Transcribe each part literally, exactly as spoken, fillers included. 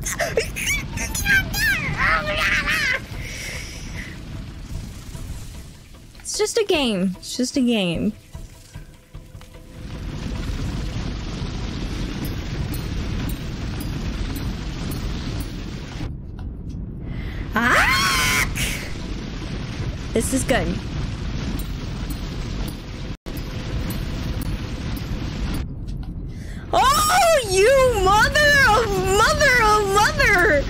It's just a game. It's just a game. Ah! This is good. Oh, you mother of mother of mother!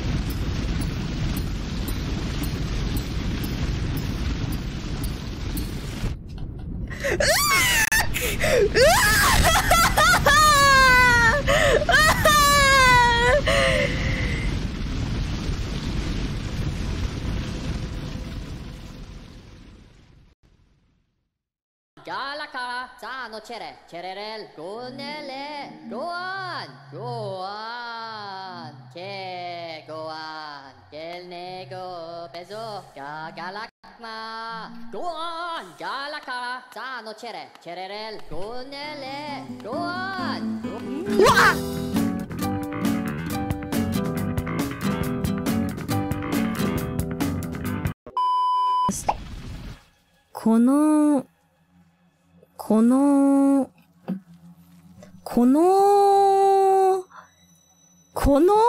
Galaka, Zano Chere, Cherel, Gonele, go on, go on, Ke, go on, Kel Nego, Bezo, Galakma, go on, Galaka, Zano Chere, Cherel, Gonele, go on, go このこのこのこの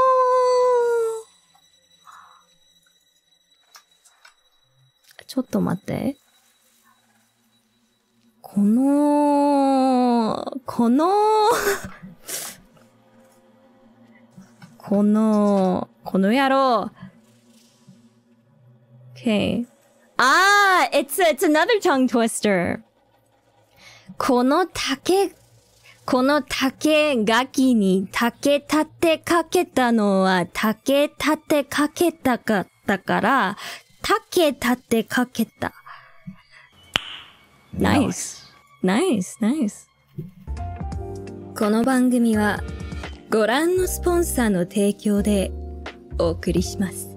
ちょっと待って。このこのこのこの野郎。Okay. Ah, it's it's another tongue twister. この竹、この竹垣に竹立てかけたのは竹立てかけたかったから、竹立てかけた。ナイス。ナイス、ナイス。この番組はご覧のスポンサーの提供でお送りします。